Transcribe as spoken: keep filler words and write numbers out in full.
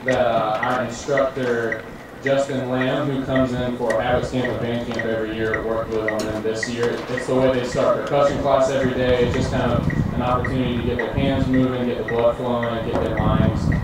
that uh, our instructor, Justin Lamb, who comes in for Habits Camp and Band Camp every year, worked with on them this year. It's the way they start percussion class every day. It's just kind of an opportunity to get their hands moving, get the blood flowing, and get their minds